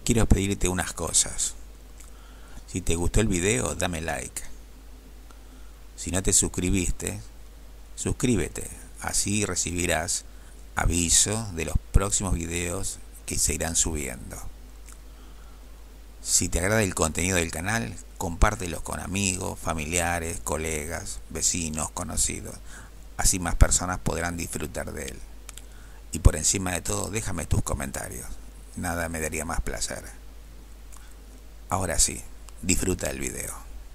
quiero pedirte unas cosas. Si te gustó el video, dame like. Si no te suscribiste, suscríbete. Así recibirás aviso de los próximos videos que se irán subiendo. Si te agrada el contenido del canal, compártelo con amigos, familiares, colegas, vecinos, conocidos. Así más personas podrán disfrutar de él. Y por encima de todo, déjame tus comentarios. Nada me daría más placer. Ahora sí, disfruta el video.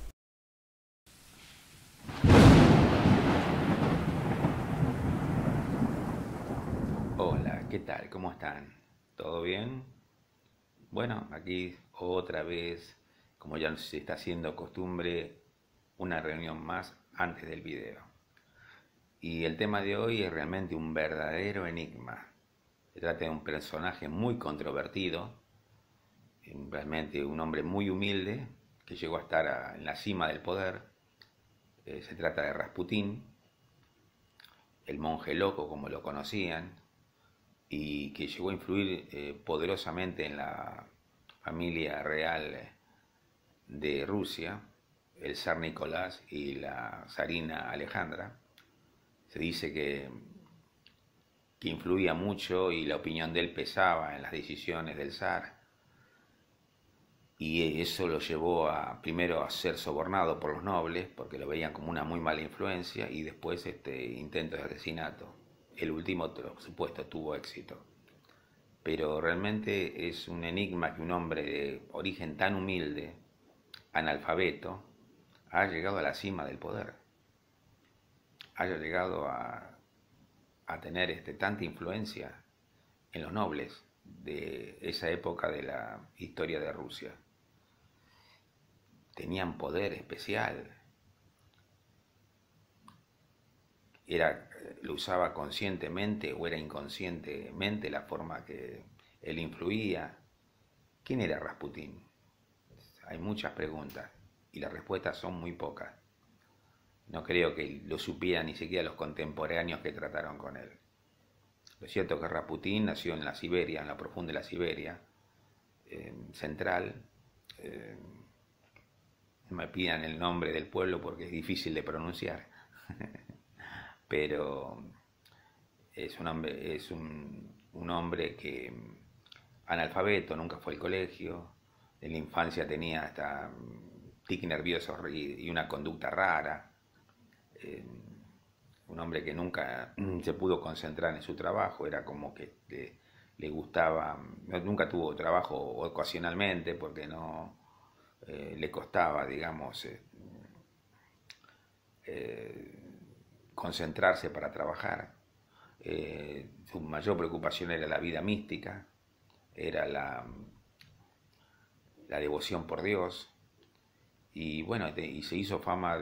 Hola, ¿qué tal? ¿Cómo están? ¿Todo bien? Bueno, aquí otra vez, como ya se está haciendo costumbre, una reunión más antes del video. Y el tema de hoy es realmente un verdadero enigma. Se trata de un personaje muy controvertido, realmente un hombre muy humilde que llegó a estar en la cima del poder. Se trata de Rasputín, el monje loco como lo conocían, y que llegó a influir poderosamente en la familia real de Rusia, el zar Nicolás y la zarina Alejandra. Se dice que influía mucho y la opinión de él pesaba en las decisiones del zar, y eso lo llevó a primero a ser sobornado por los nobles porque lo veían como una muy mala influencia, y después intento de asesinato. El último, por supuesto, tuvo éxito. Pero realmente es un enigma que un hombre de origen tan humilde, analfabeto, ha llegado a la cima del poder, haya llegado a tener tanta influencia en los nobles de esa época de la historia de Rusia. Tenían poder especial, lo usaba conscientemente o era inconscientemente la forma que él influía. ¿Quién era Rasputín? Hay muchas preguntas y las respuestas son muy pocas. No creo que lo supieran ni siquiera los contemporáneos que trataron con él. Lo cierto es que Rasputín nació en la Siberia, en la profunda de la Siberia central. No me pidan el nombre del pueblo porque es difícil de pronunciar. Pero es un hombre que analfabeto, nunca fue al colegio. En la infancia tenía hasta tic nervioso y una conducta rara. Un hombre que nunca se pudo concentrar en su trabajo, era como que le gustaba, nunca tuvo trabajo ocasionalmente porque no le costaba, digamos, concentrarse para trabajar. Su mayor preocupación era la vida mística, era la devoción por Dios, y bueno, y se hizo fama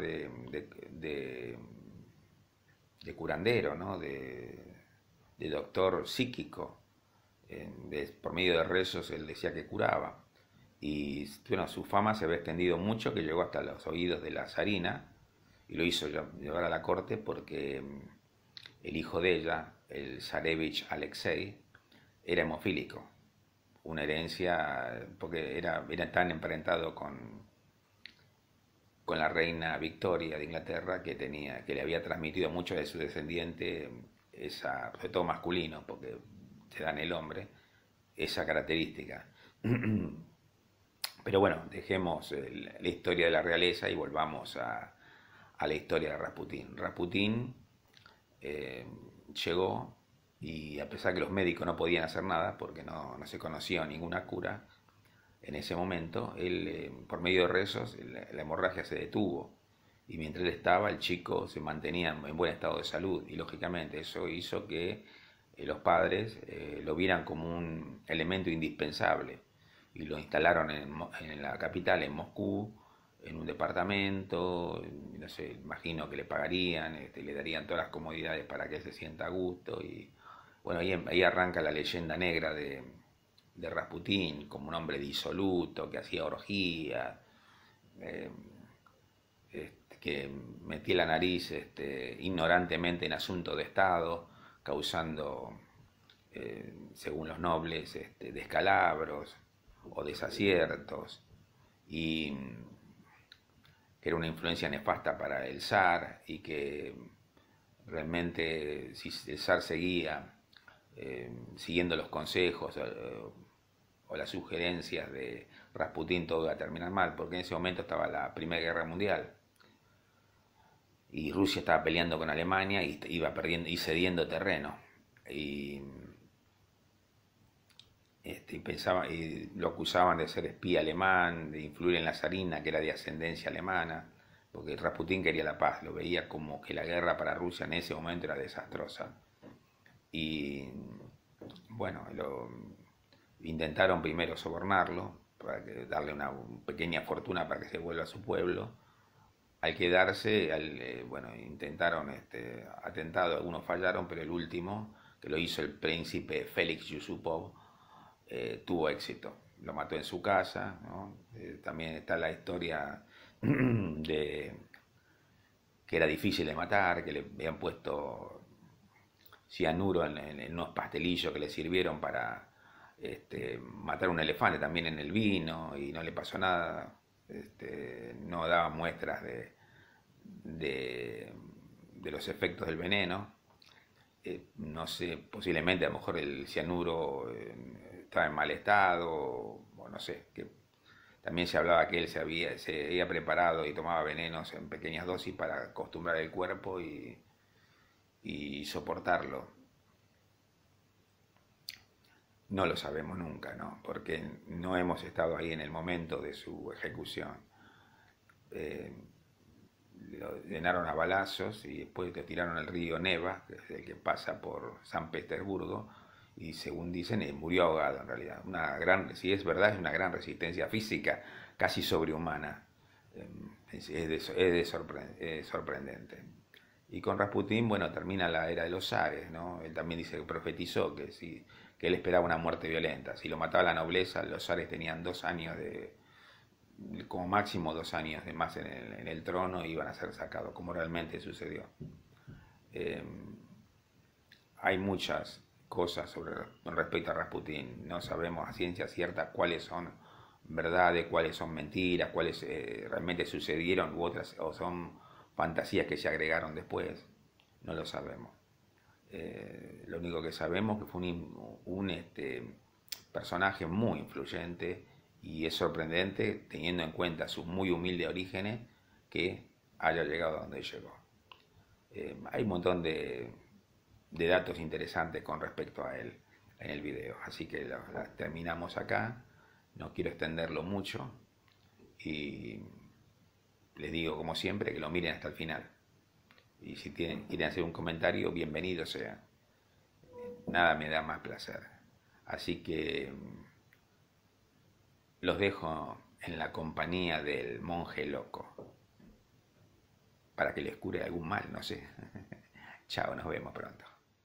de curandero, ¿no? De doctor psíquico. Por medio de rezos él decía que curaba. Y bueno, su fama se había extendido mucho, que llegó hasta los oídos de la zarina, y lo hizo llevar a la corte porque el hijo de ella, el zarevich Alexei, era hemofílico. Una herencia, porque era tan emparentado con la reina Victoria de Inglaterra, que le había transmitido mucho de su descendiente, sobre todo masculino, porque se da en el hombre, esa característica. Pero bueno, dejemos la historia de la realeza y volvamos a la historia de Rasputín. Rasputín llegó, y a pesar que los médicos no podían hacer nada porque no se conocía ninguna cura en ese momento, él, por medio de rezos, la hemorragia se detuvo, y mientras él estaba, el chico se mantenía en buen estado de salud, y lógicamente eso hizo que los padres lo vieran como un elemento indispensable, y lo instalaron en la capital, en Moscú, en un departamento. No sé, imagino que le pagarían, le darían todas las comodidades para que él se sienta a gusto. Y bueno, ahí arranca la leyenda negra de Rasputín, como un hombre disoluto, que hacía orgías, eh, que metía la nariz ignorantemente en asuntos de Estado, causando, según los nobles, descalabros. o desaciertos, y que era una influencia nefasta para el zar, y que realmente si el zar seguía siguiendo los consejos o las sugerencias de Rasputín, todo iba a terminar mal, porque en ese momento estaba la Primera Guerra Mundial y Rusia estaba peleando con Alemania y iba perdiendo y cediendo terreno, y y lo acusaban de ser espía alemán, de influir en la zarina, que era de ascendencia alemana, porque Rasputín quería la paz, lo veía como que la guerra para Rusia en ese momento era desastrosa. Y bueno, intentaron primero sobornarlo, para darle una pequeña fortuna para que se vuelva a su pueblo. Al quedarse, bueno, intentaron atentado, algunos fallaron, pero el último, que lo hizo el príncipe Félix Yusupov, tuvo éxito. Lo mató en su casa, ¿no? También está la historia de que era difícil de matar, que le habían puesto cianuro en unos pastelillos que le sirvieron para matar un elefante también en el vino, y no le pasó nada. No daba muestras de los efectos del veneno. No sé, posiblemente a lo mejor el cianuro estaba en mal estado, o no sé, que también se hablaba que él se había preparado y tomaba venenos en pequeñas dosis para acostumbrar el cuerpo y soportarlo. No lo sabemos nunca, ¿no? Porque no hemos estado ahí en el momento de su ejecución. Lo llenaron a balazos y después lo tiraron al río Neva, que es el que pasa por San Petersburgo, y según dicen murió ahogado en realidad. Si es verdad, es una gran resistencia física, casi sobrehumana. Es sorprendente. Y con Rasputín, bueno, termina la era de los zares, ¿no? Él también dice que profetizó que él esperaba una muerte violenta. Si lo mataba la nobleza, los zares tenían 2 años como máximo 2 años de más en el trono, y iban a ser sacados, como realmente sucedió. Hay muchas cosas con respecto a Rasputín. No sabemos a ciencia cierta cuáles son verdades, cuáles son mentiras, cuáles realmente sucedieron, u otras, o son fantasías que se agregaron después. No lo sabemos. Lo único que sabemos es que fue un personaje muy influyente, y es sorprendente, teniendo en cuenta sus muy humildes orígenes, que haya llegado a donde llegó. Hay un montón de datos interesantes con respecto a él en el video, así que terminamos acá. No quiero extenderlo mucho, y les digo, como siempre, que lo miren hasta el final. Y si quieren hacer un comentario, bienvenido sea. Nada me da más placer. Así que los dejo en la compañía del monje loco, para que les cure algún mal, no sé. Chao, nos vemos pronto.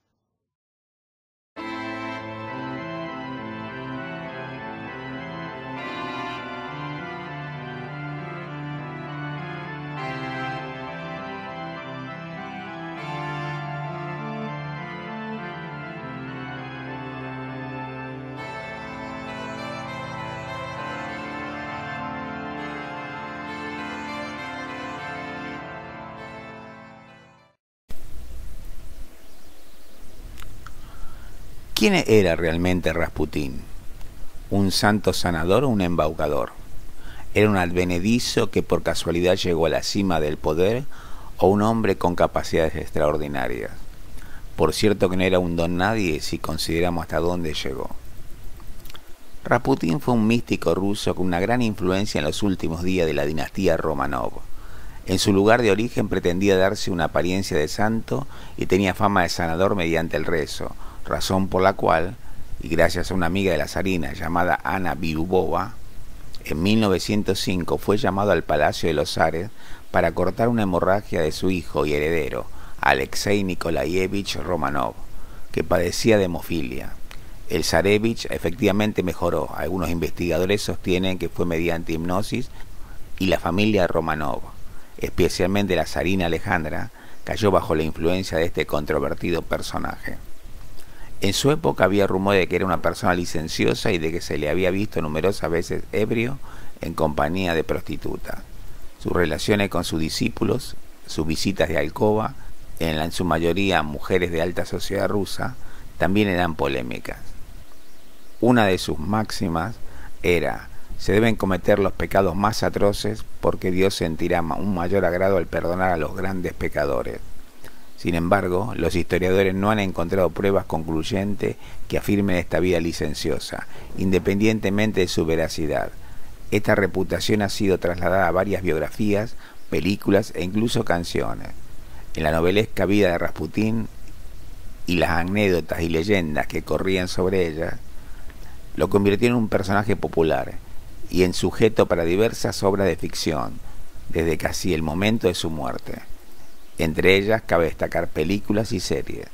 ¿Quién era realmente Rasputín? ¿Un santo sanador o un embaucador? ¿Era un advenedizo que por casualidad llegó a la cima del poder, o un hombre con capacidades extraordinarias? Por cierto que no era un don nadie si consideramos hasta dónde llegó. Rasputín fue un místico ruso con una gran influencia en los últimos días de la dinastía Romanov. En su lugar de origen pretendía darse una apariencia de santo y tenía fama de sanador mediante el rezo, razón por la cual, y gracias a una amiga de la zarina llamada Ana Biubova, en 1905 fue llamado al Palacio de los Zares para cortar una hemorragia de su hijo y heredero, Alexei Nikolaevich Romanov, que padecía de hemofilia. El zarevich efectivamente mejoró. Algunos investigadores sostienen que fue mediante hipnosis, y la familia Romanov, especialmente la zarina Alejandra, cayó bajo la influencia de este controvertido personaje. En su época había rumor de que era una persona licenciosa y de que se le había visto numerosas veces ebrio en compañía de prostitutas. Sus relaciones con sus discípulos, sus visitas de alcoba, en su mayoría mujeres de alta sociedad rusa, también eran polémicas. Una de sus máximas era: se deben cometer los pecados más atroces porque Dios sentirá un mayor agrado al perdonar a los grandes pecadores. Sin embargo, los historiadores no han encontrado pruebas concluyentes que afirmen esta vida licenciosa, independientemente de su veracidad. Esta reputación ha sido trasladada a varias biografías, películas e incluso canciones. En la novelesca vida de Rasputín y las anécdotas y leyendas que corrían sobre ella, lo convirtió en un personaje popular y en sujeto para diversas obras de ficción, desde casi el momento de su muerte. Entre ellas cabe destacar películas y series.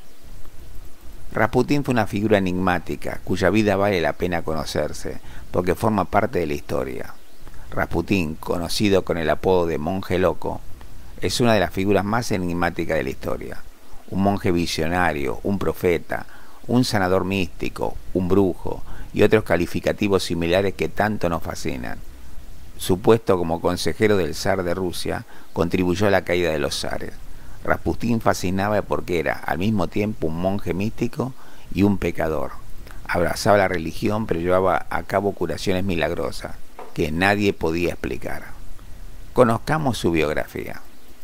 Rasputín fue una figura enigmática, cuya vida vale la pena conocerse, porque forma parte de la historia. Rasputín, conocido con el apodo de monje loco, es una de las figuras más enigmáticas de la historia. Un monje visionario, un profeta, un sanador místico, un brujo y otros calificativos similares que tanto nos fascinan. Su puesto como consejero del zar de Rusia contribuyó a la caída de los zares. Rasputín fascinaba porque era al mismo tiempo un monje místico y un pecador. Abrazaba la religión, pero llevaba a cabo curaciones milagrosas que nadie podía explicar. Conozcamos su biografía.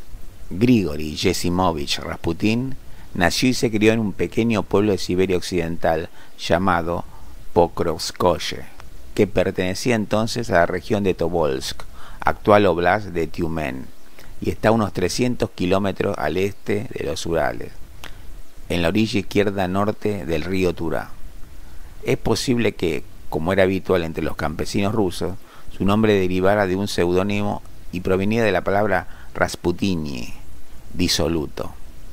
Grigori Yesimovich Rasputín nació y se crió en un pequeño pueblo de Siberia Occidental llamado Pokrovskoye, que pertenecía entonces a la región de Tobolsk, actual oblast de Tiumen, y está a unos 300 kilómetros al este de los Urales, en la orilla izquierda norte del río Turá. Es posible que, como era habitual entre los campesinos rusos, su nombre derivara de un seudónimo y provenía de la palabra Rasputini, disoluto.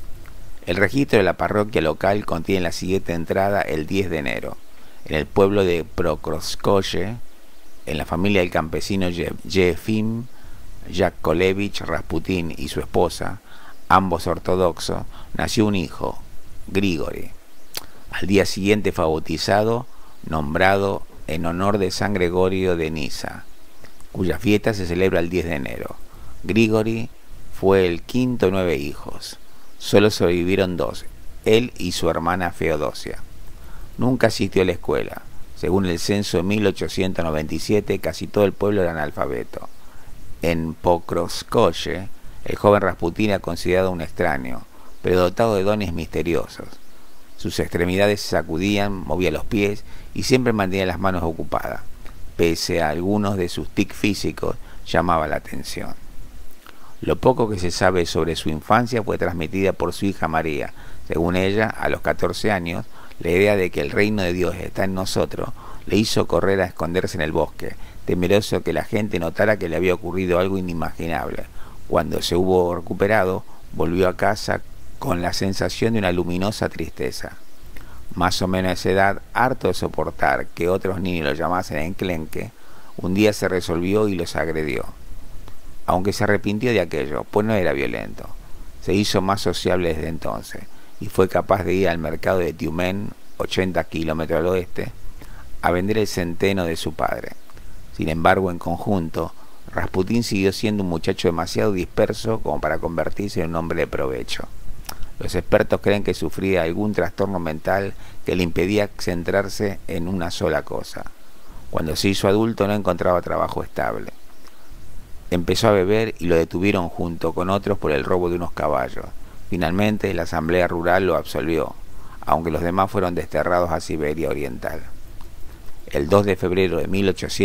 El registro de la parroquia local contiene la siguiente entrada el 10 de enero. En el pueblo de Pokrovskoye, en la familia del campesino Yefim Yakovlevich Rasputín y su esposa, ambos ortodoxos, nació un hijo, Grigori. Al día siguiente fue bautizado, nombrado en honor de San Gregorio de Nisa, cuya fiesta se celebra el 10 de enero. Grigori fue el quinto de 9 hijos. Solo sobrevivieron 2, él y su hermana Feodosia. Nunca asistió a la escuela. Según el censo de 1897, casi todo el pueblo era analfabeto. En Pokrovskoye, el joven Rasputín era considerado un extraño, pero dotado de dones misteriosos. Sus extremidades se sacudían, movía los pies y siempre mantenía las manos ocupadas. Pese a algunos de sus tics físicos, llamaba la atención. Lo poco que se sabe sobre su infancia fue transmitida por su hija María. Según ella, a los 14 años, la idea de que el reino de Dios está en nosotros le hizo correr a esconderse en el bosque, temeroso que la gente notara que le había ocurrido algo inimaginable. Cuando se hubo recuperado, volvió a casa con la sensación de una luminosa tristeza. Más o menos a esa edad, harto de soportar que otros niños lo llamasen enclenque, un día se resolvió y los agredió. Aunque se arrepintió de aquello, pues no era violento. Se hizo más sociable desde entonces y fue capaz de ir al mercado de Tiumen, 80 kilómetros al oeste, a vender el centeno de su padre. Sin embargo, en conjunto, Rasputín siguió siendo un muchacho demasiado disperso como para convertirse en un hombre de provecho. Los expertos creen que sufría algún trastorno mental que le impedía centrarse en una sola cosa. Cuando se hizo adulto no encontraba trabajo estable. Empezó a beber y lo detuvieron junto con otros por el robo de unos caballos. Finalmente la asamblea rural lo absolvió, aunque los demás fueron desterrados a Siberia Oriental. El 2 de febrero de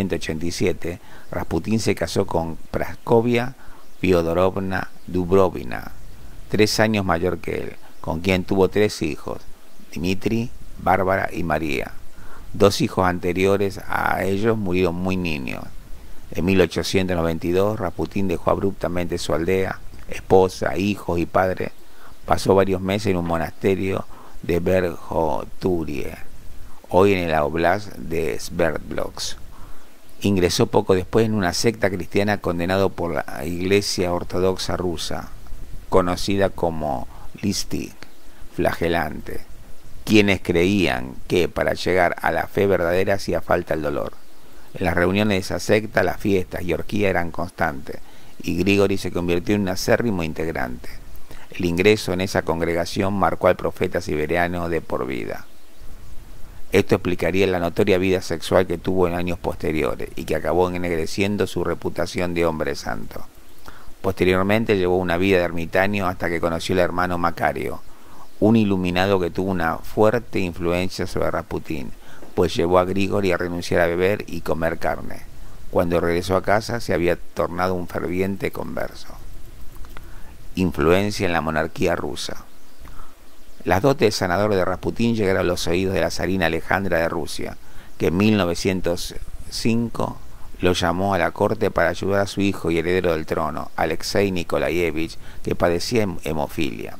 1887, Rasputín se casó con Praskovia Fyodorovna Dubrovina, 3 años mayor que él, con quien tuvo 3 hijos, Dmitri, Bárbara y María. 2 hijos anteriores a ellos murieron muy niños. En 1892, Rasputín dejó abruptamente su aldea, esposa, hijos y padre. Pasó varios meses en un monasterio de Verkhoturie, hoy en el oblast de Sverdlovsk. Ingresó poco después en una secta cristiana condenado por la Iglesia Ortodoxa Rusa, conocida como Listik, flagelante, quienes creían que para llegar a la fe verdadera hacía falta el dolor. En las reuniones de esa secta, las fiestas y orgías eran constantes, y Grigori se convirtió en un acérrimo integrante. El ingreso en esa congregación marcó al profeta siberiano de por vida. Esto explicaría la notoria vida sexual que tuvo en años posteriores y que acabó ennegreciendo su reputación de hombre santo. Posteriormente llevó una vida de ermitaño hasta que conoció al hermano Macario, un iluminado que tuvo una fuerte influencia sobre Rasputín, pues llevó a Grigori a renunciar a beber y comer carne. Cuando regresó a casa se había tornado un ferviente converso. Influencia en la monarquía rusa. Las dotes de sanador de Rasputín llegaron a los oídos de la zarina Alejandra de Rusia, que en 1905 lo llamó a la corte para ayudar a su hijo y heredero del trono, Alexei Nikolaevich, que padecía hemofilia.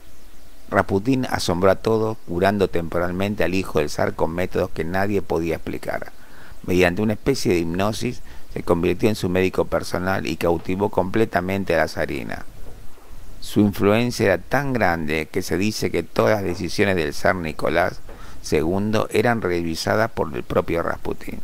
Rasputín asombró a todos, curando temporalmente al hijo del zar con métodos que nadie podía explicar. Mediante una especie de hipnosis, se convirtió en su médico personal y cautivó completamente a la zarina. Su influencia era tan grande que se dice que todas las decisiones del zar Nicolás II eran revisadas por el propio Rasputín.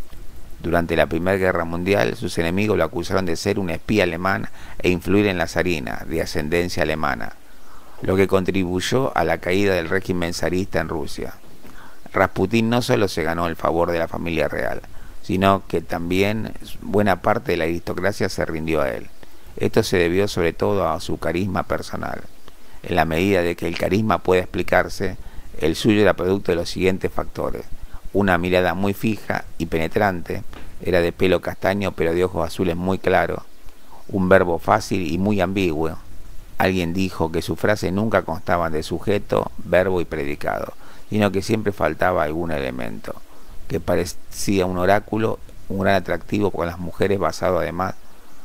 Durante la Primera Guerra Mundial, sus enemigos lo acusaron de ser un espía alemán e influir en la zarina, de ascendencia alemana, lo que contribuyó a la caída del régimen zarista en Rusia. Rasputín no solo se ganó el favor de la familia real, sino que también buena parte de la aristocracia se rindió a él. Esto se debió sobre todo a su carisma personal. En la medida de que el carisma puede explicarse, el suyo era producto de los siguientes factores: una mirada muy fija y penetrante, era de pelo castaño pero de ojos azules muy claros, un verbo fácil y muy ambiguo. Alguien dijo que sus frases nunca constaban de sujeto, verbo y predicado, sino que siempre faltaba algún elemento, que parecía un oráculo, un gran atractivo con las mujeres basado además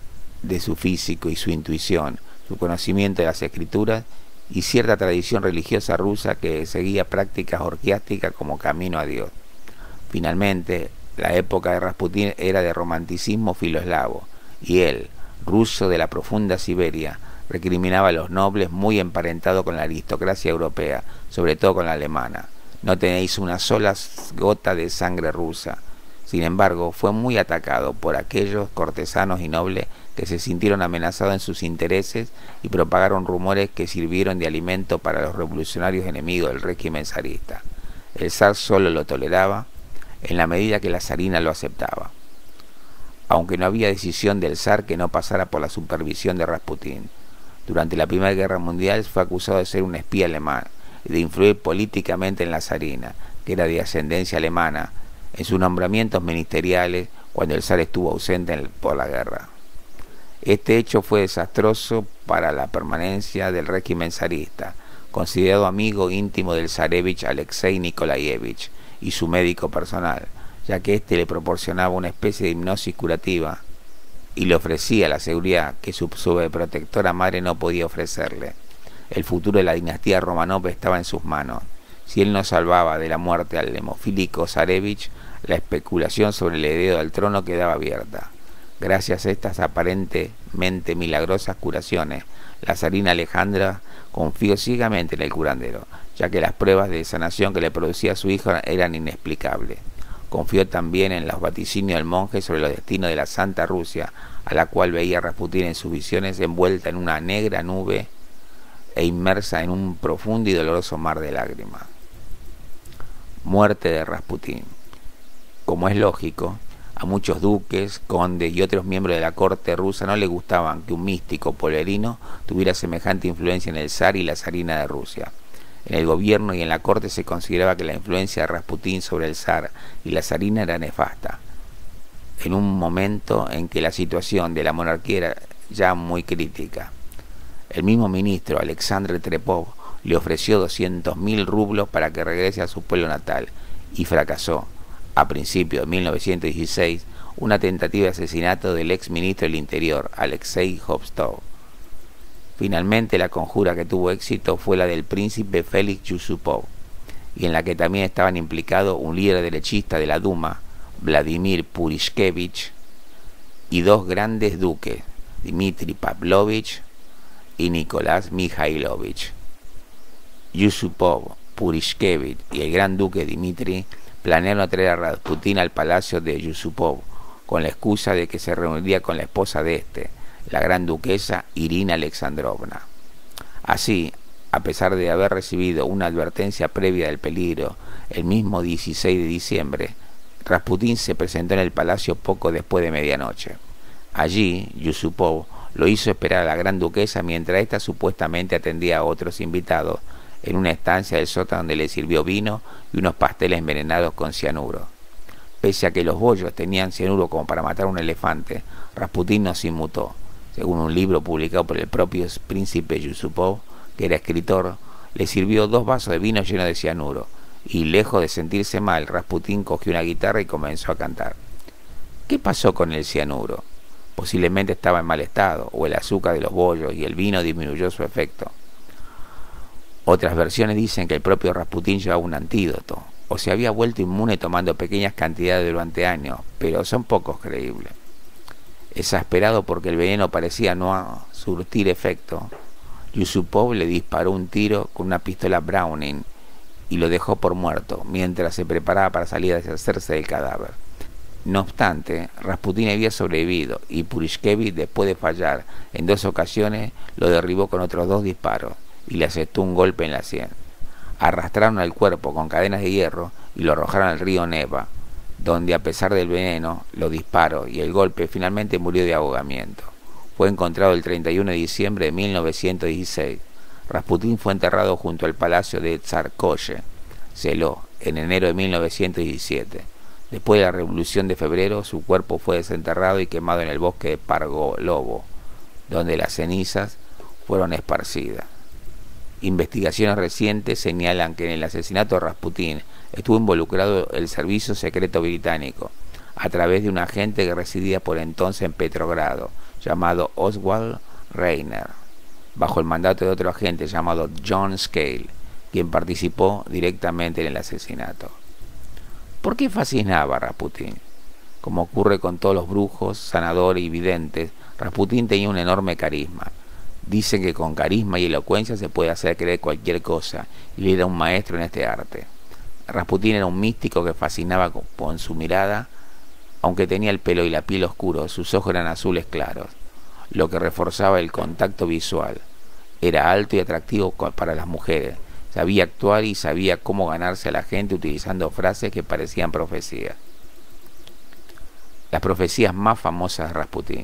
de su físico y su intuición, su conocimiento de las escrituras y cierta tradición religiosa rusa que seguía prácticas orgiásticas como camino a Dios. Finalmente, la época de Rasputín era de romanticismo filoeslavo, y él, ruso de la profunda Siberia, recriminaba a los nobles muy emparentados con la aristocracia europea, sobre todo con la alemana. No tenéis una sola gota de sangre rusa. Sin embargo, fue muy atacado por aquellos cortesanos y nobles que se sintieron amenazados en sus intereses y propagaron rumores que sirvieron de alimento para los revolucionarios enemigos del régimen zarista. El zar solo lo toleraba en la medida que la zarina lo aceptaba, aunque no había decisión del zar que no pasara por la supervisión de Rasputín. Durante la Primera Guerra Mundial fue acusado de ser un espía alemán y de influir políticamente en la zarina, que era de ascendencia alemana, en sus nombramientos ministeriales cuando el zar estuvo ausente por la guerra. Este hecho fue desastroso para la permanencia del régimen zarista, considerado amigo íntimo del zarevich Alexei Nikolaevich y su médico personal, ya que éste le proporcionaba una especie de hipnosis curativa y le ofrecía la seguridad que su sobreprotectora madre no podía ofrecerle. El futuro de la dinastía Romanov estaba en sus manos. Si él no salvaba de la muerte al hemofílico zarevich, la especulación sobre el heredero del trono quedaba abierta. Gracias a estas aparentemente milagrosas curaciones, la zarina Alejandra confió ciegamente en el curandero, ya que las pruebas de sanación que le producía a su hijo eran inexplicables. Confió también en los vaticinios del monje sobre los destinos de la Santa Rusia, a la cual veía Rasputín en sus visiones envuelta en una negra nube e inmersa en un profundo y doloroso mar de lágrimas. Muerte de Rasputín. Como es lógico, a muchos duques, condes y otros miembros de la corte rusa no les gustaban que un místico polerino tuviera semejante influencia en el zar y la zarina de Rusia. En el gobierno y en la corte se consideraba que la influencia de Rasputín sobre el zar y la zarina era nefasta, en un momento en que la situación de la monarquía era ya muy crítica. El mismo ministro, Alexander Trepov, le ofreció 200.000 rublos para que regrese a su pueblo natal, y fracasó, a principios de 1916, una tentativa de asesinato del ex ministro del Interior, Alexei Khvostov. Finalmente, la conjura que tuvo éxito fue la del príncipe Félix Yusupov, y en la que también estaban implicados un líder derechista de la Duma, Vladimir Purishkevich, y dos grandes duques, Dmitri Pavlovich y Nicolás Mikhailovich. Yusupov Purishkevich y el gran duque Dmitri planearon traer a Rasputín al palacio de Yusupov con la excusa de que se reuniría con la esposa de este, la gran duquesa Irina Alexandrovna. Así, a pesar de haber recibido una advertencia previa del peligro el mismo 16 de diciembre, Rasputín se presentó en el palacio poco después de medianoche. Allí, Yusupov lo hizo esperar a la gran duquesa mientras ésta supuestamente atendía a otros invitados en una estancia del sótano donde le sirvió vino y unos pasteles envenenados con cianuro. Pese a que los bollos tenían cianuro como para matar a un elefante, Rasputín no se inmutó. Según un libro publicado por el propio príncipe Yusupov, que era escritor, le sirvió 2 vasos de vino llenos de cianuro, y lejos de sentirse mal, Rasputín cogió una guitarra y comenzó a cantar. ¿Qué pasó con el cianuro? Posiblemente estaba en mal estado, o el azúcar de los bollos y el vino disminuyó su efecto. Otras versiones dicen que el propio Rasputín llevaba un antídoto, o se había vuelto inmune tomando pequeñas cantidades durante años, pero son pocos creíbles. Exasperado porque el veneno parecía no surtir efecto, Yusupov le disparó un tiro con una pistola Browning y lo dejó por muerto, mientras se preparaba para salir a deshacerse del cadáver. No obstante, Rasputín había sobrevivido y Purishkevich, después de fallar en 2 ocasiones, lo derribó con otros 2 disparos y le asestó un golpe en la sien. Arrastraron al cuerpo con cadenas de hierro y lo arrojaron al río Neva, donde a pesar del veneno, los disparos y el golpe, finalmente murió de ahogamiento. Fue encontrado el 31 de diciembre de 1916. Rasputín fue enterrado junto al palacio de Tsarskoye, Seló, en enero de 1917. Después de la Revolución de Febrero, su cuerpo fue desenterrado y quemado en el bosque de Pargolovo, donde las cenizas fueron esparcidas. Investigaciones recientes señalan que en el asesinato de Rasputín estuvo involucrado el Servicio Secreto Británico, a través de un agente que residía por entonces en Petrogrado, llamado Oswald Reiner, bajo el mandato de otro agente llamado John Scale, quien participó directamente en el asesinato. ¿Por qué fascinaba a Rasputín? Como ocurre con todos los brujos, sanadores y videntes, Rasputín tenía un enorme carisma. Dicen que con carisma y elocuencia se puede hacer creer cualquier cosa, y él era un maestro en este arte. Rasputín era un místico que fascinaba con su mirada, aunque tenía el pelo y la piel oscuros, sus ojos eran azules claros, lo que reforzaba el contacto visual. Era alto y atractivo para las mujeres, sabía actuar y sabía cómo ganarse a la gente utilizando frases que parecían profecías. Las profecías más famosas de Rasputín.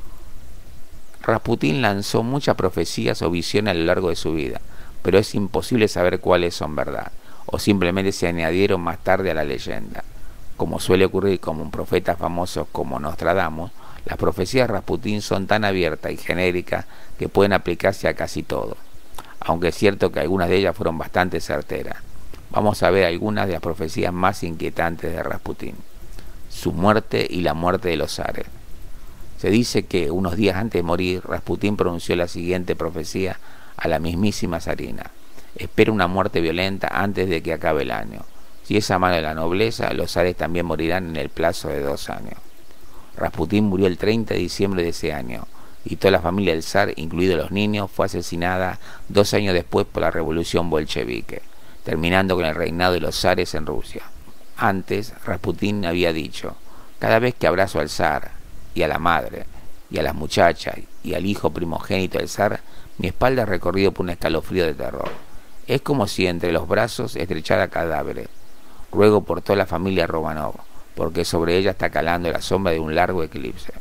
Rasputín lanzó muchas profecías o visiones a lo largo de su vida, pero es imposible saber cuáles son verdad, o simplemente se añadieron más tarde a la leyenda. Como suele ocurrir con un profeta famoso como Nostradamus, las profecías de Rasputín son tan abiertas y genéricas que pueden aplicarse a casi todo, aunque es cierto que algunas de ellas fueron bastante certeras. Vamos a ver algunas de las profecías más inquietantes de Rasputín. Su muerte y la muerte de los zares. Se dice que unos días antes de morir, Rasputín pronunció la siguiente profecía a la mismísima zarina: espera una muerte violenta antes de que acabe el año. Si es a mano de la nobleza, los zares también morirán en el plazo de 2 años. Rasputín murió el 30 de diciembre de ese año, y toda la familia del zar, incluidos los niños, fue asesinada 2 años después por la revolución bolchevique, terminando con el reinado de los zares en Rusia. Antes, Rasputín había dicho: cada vez que abrazo al zar, y a la madre, y a las muchachas, y al hijo primogénito del zar, mi espalda es recorrido por un escalofrío de terror. Es como si entre los brazos estrechara cadáveres. Ruego por toda la familia Romanov, porque sobre ella está calando la sombra de un largo eclipse.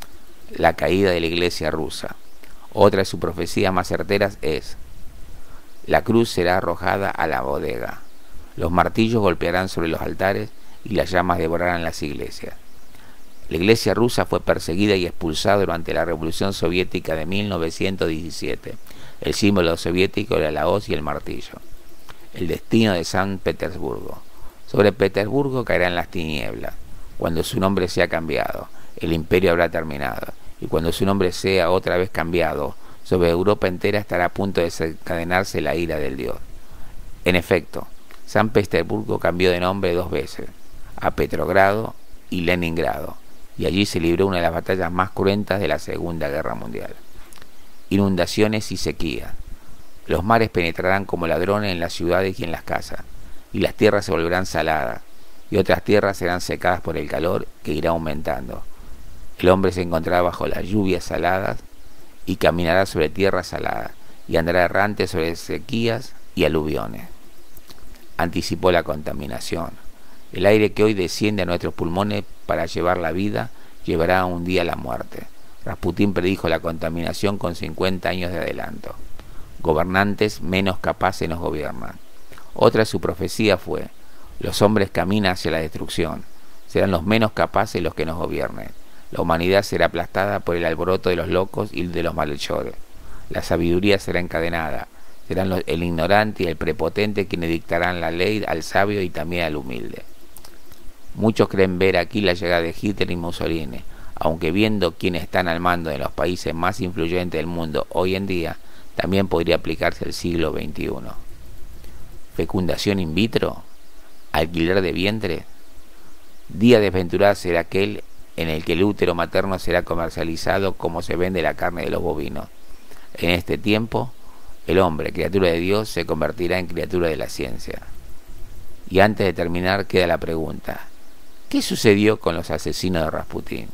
La caída de la iglesia rusa. Otra de sus profecías más certeras es: la cruz será arrojada a la bodega, los martillos golpearán sobre los altares y las llamas devorarán las iglesias. La iglesia rusa fue perseguida y expulsada durante la Revolución Soviética de 1917. El símbolo soviético era la hoz y el martillo. El destino de San Petersburgo. Sobre Petersburgo caerán las tinieblas. Cuando su nombre sea cambiado, el imperio habrá terminado. Y cuando su nombre sea otra vez cambiado, sobre Europa entera estará a punto de desencadenarse la ira del Dios. En efecto, San Petersburgo cambió de nombre 2 veces, a Petrogrado y Leningrado, y allí se libró una de las batallas más cruentas de la Segunda Guerra Mundial. Inundaciones y sequía. Los mares penetrarán como ladrones en las ciudades y en las casas, y las tierras se volverán saladas, y otras tierras serán secadas por el calor que irá aumentando. El hombre se encontrará bajo las lluvias saladas y caminará sobre tierra salada, y andará errante sobre sequías y aluviones. Anticipó la contaminación. El aire que hoy desciende a nuestros pulmones para llevar la vida, llevará un día la muerte. Rasputín predijo la contaminación con 50 años de adelanto. Gobernantes menos capaces nos gobiernan. Otra de su profecía fue: los hombres caminan hacia la destrucción, serán los menos capaces los que nos gobiernen. La humanidad será aplastada por el alboroto de los locos y de los malhechores. La sabiduría será encadenada, serán el ignorante y el prepotente quienes dictarán la ley al sabio y también al humilde. Muchos creen ver aquí la llegada de Hitler y Mussolini, aunque viendo quiénes están al mando de los países más influyentes del mundo hoy en día, también podría aplicarse el siglo XXI. Fecundación in vitro, alquiler de vientre. Día desventurado será aquel en el que el útero materno será comercializado como se vende la carne de los bovinos. En este tiempo, el hombre, criatura de Dios, se convertirá en criatura de la ciencia. Y antes de terminar queda la pregunta: ¿qué sucedió con los asesinos de Rasputín?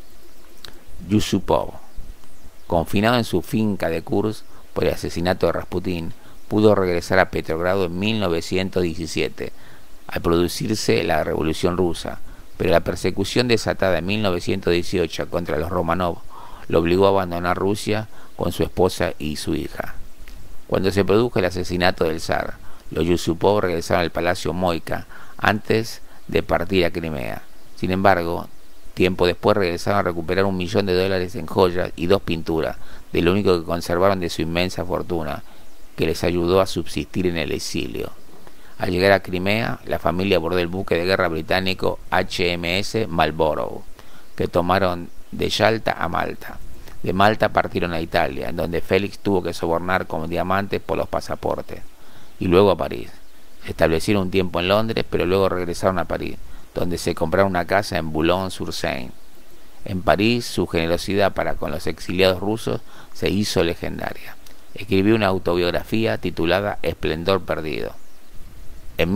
Yusupov, confinado en su finca de Kursk por el asesinato de Rasputín, pudo regresar a Petrogrado en 1917, al producirse la Revolución Rusa, pero la persecución desatada en 1918 contra los Romanov lo obligó a abandonar Rusia con su esposa y su hija. Cuando se produjo el asesinato del zar, los Yusupov regresaron al Palacio Moika antes de partir a Crimea. Sin embargo, tiempo después regresaron a recuperar $1 millón en joyas y 2 pinturas, de lo único que conservaron de su inmensa fortuna, que les ayudó a subsistir en el exilio. Al llegar a Crimea, la familia abordó el buque de guerra británico HMS Marlborough, que tomaron de Yalta a Malta. De Malta partieron a Italia, en donde Félix tuvo que sobornar con diamantes por los pasaportes, y luego a París. Se establecieron un tiempo en Londres, pero luego regresaron a París, donde se compraron una casa en Boulogne-sur-Seine. En París, su generosidad para con los exiliados rusos se hizo legendaria. Escribió una autobiografía titulada Esplendor Perdido. En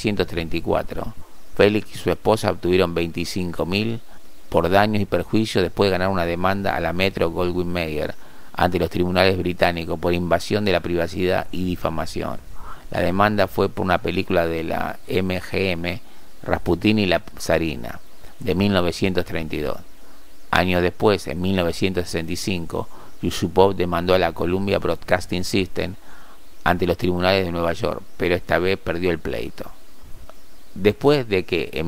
1934, Félix y su esposa obtuvieron 25.000 por daños y perjuicios después de ganar una demanda a la Metro-Goldwyn-Mayer ante los tribunales británicos por invasión de la privacidad y difamación. La demanda fue por una película de la MGM, Rasputín y la zarina, de 1932. Años después, en 1965, Yusupov demandó a la Columbia Broadcasting System ante los tribunales de Nueva York, pero esta vez perdió el pleito. Después de que en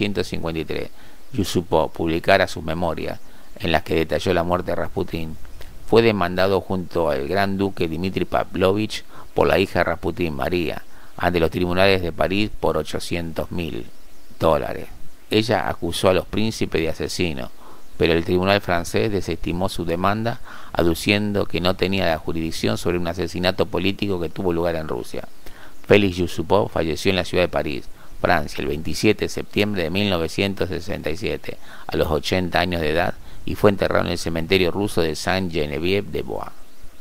1953 Yusupov publicara sus memorias, en las que detalló la muerte de Rasputín, fue demandado junto al gran duque Dmitri Pavlovich por la hija de Rasputín, María, ante los tribunales de París por $800.000. Ella acusó a los príncipes de asesinos, pero el tribunal francés desestimó su demanda, aduciendo que no tenía la jurisdicción sobre un asesinato político que tuvo lugar en Rusia. Félix Yusupov falleció en la ciudad de París, Francia, el 27 de septiembre de 1967, a los 80 años de edad, y fue enterrado en el cementerio ruso de Saint-Geneviève-des-Bois.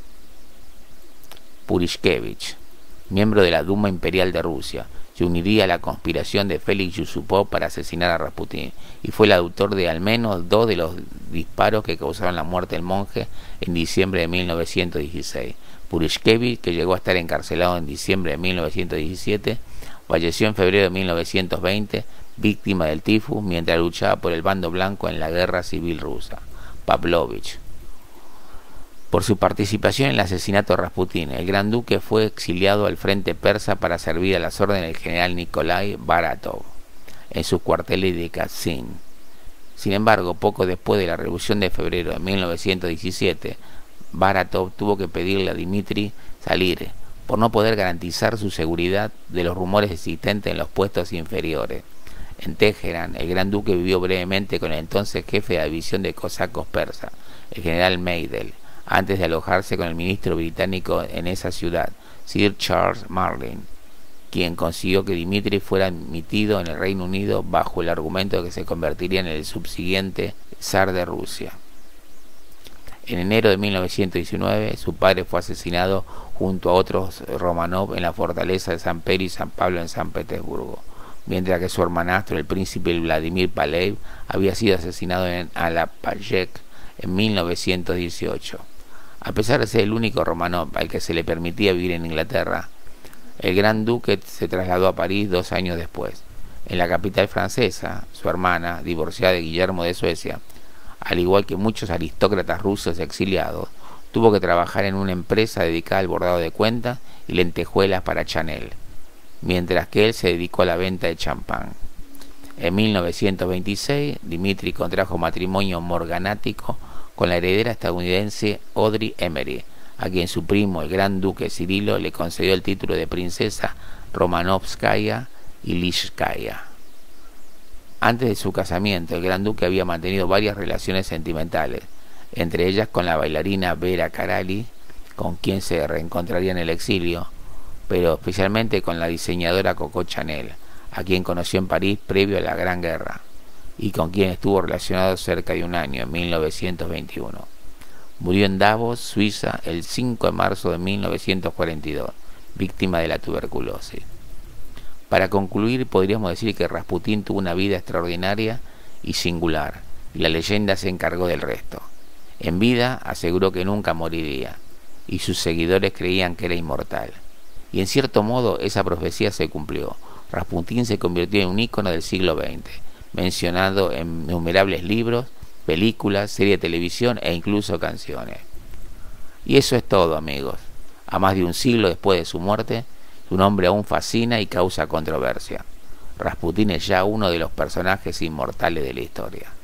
Purishkevich, miembro de la Duma Imperial de Rusia, se uniría a la conspiración de Félix Yusupov para asesinar a Rasputín, y fue el autor de al menos 2 de los disparos que causaron la muerte del monje en diciembre de 1916. Purishkevich, que llegó a estar encarcelado en diciembre de 1917, falleció en febrero de 1920, víctima del tifus, mientras luchaba por el bando blanco en la guerra civil rusa. Pavlovich. Por su participación en el asesinato de Rasputín, el gran duque fue exiliado al frente persa para servir a las órdenes del general Nikolai Baratov en sus cuarteles de Katyn. Sin embargo, poco después de la Revolución de Febrero de 1917, Baratov tuvo que pedirle a Dmitri salir, por no poder garantizar su seguridad de los rumores existentes en los puestos inferiores. En Teherán, el gran duque vivió brevemente con el entonces jefe de la división de cosacos persa, el general Meidel, antes de alojarse con el ministro británico en esa ciudad, Sir Charles Marlin, quien consiguió que Dmitri fuera admitido en el Reino Unido bajo el argumento de que se convertiría en el subsiguiente zar de Rusia. En enero de 1919, su padre fue asesinado junto a otros Románov en la fortaleza de San Pedro y San Pablo en San Petersburgo, mientras que su hermanastro, el príncipe Vladimir Palev, había sido asesinado en Alapayek en 1918. A pesar de ser el único Románov al que se le permitía vivir en Inglaterra, el gran duque se trasladó a París 2 años después. En la capital francesa, su hermana, divorciada de Guillermo de Suecia, al igual que muchos aristócratas rusos exiliados, tuvo que trabajar en una empresa dedicada al bordado de cuentas y lentejuelas para Chanel, mientras que él se dedicó a la venta de champán. En 1926, Dmitri contrajo matrimonio morganático con la heredera estadounidense Audrey Emery, a quien su primo, el gran duque Cirilo, le concedió el título de princesa Romanovskaya y Lishkaya. Antes de su casamiento, el gran duque había mantenido varias relaciones sentimentales, entre ellas con la bailarina Vera Carali, con quien se reencontraría en el exilio, pero especialmente con la diseñadora Coco Chanel, a quien conoció en París previo a la Gran Guerra, y con quien estuvo relacionado cerca de un año, en 1921. Murió en Davos, Suiza, el 5 de marzo de 1942, víctima de la tuberculosis. Para concluir, podríamos decir que Rasputín tuvo una vida extraordinaria y singular, y la leyenda se encargó del resto. En vida aseguró que nunca moriría, y sus seguidores creían que era inmortal. Y en cierto modo esa profecía se cumplió. Rasputín se convirtió en un ícono del siglo XX, mencionado en innumerables libros, películas, series de televisión e incluso canciones. Y eso es todo, amigos. A más de un siglo después de su muerte, su nombre aún fascina y causa controversia. Rasputín es ya uno de los personajes inmortales de la historia.